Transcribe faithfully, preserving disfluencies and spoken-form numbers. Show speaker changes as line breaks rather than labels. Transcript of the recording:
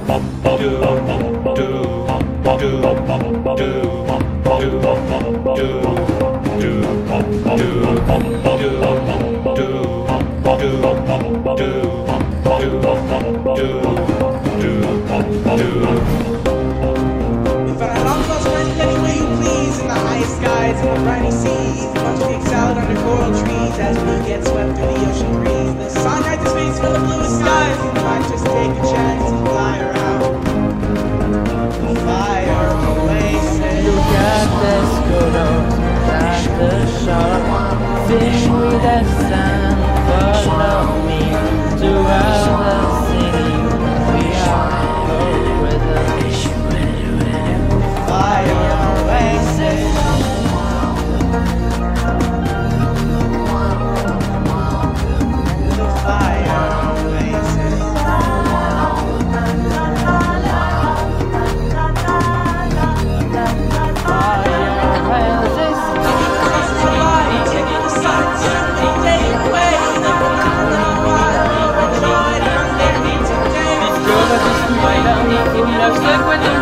As we get swept through the ocean breeze, the sun right this face for the bluest skies. We might just take a chance and fly around the fire oasis.
Look at the scooters, at the shore, sing with the sun, follow me throughout the city. We are over the
fire oasis.
Y no sé cuánto